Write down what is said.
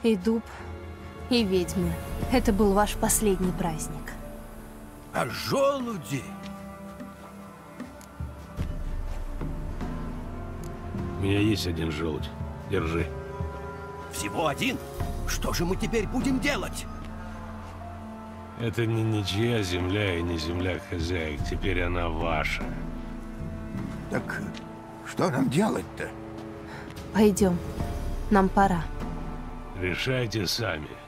И дуб, и ведьмы. Это был ваш последний праздник. А желуди? У меня есть один желудь. Держи. Всего один? Что же мы теперь будем делать? Это не ничья земля и не земля хозяек. Теперь она ваша. Так что нам делать-то? Пойдем. Нам пора. Решайте сами.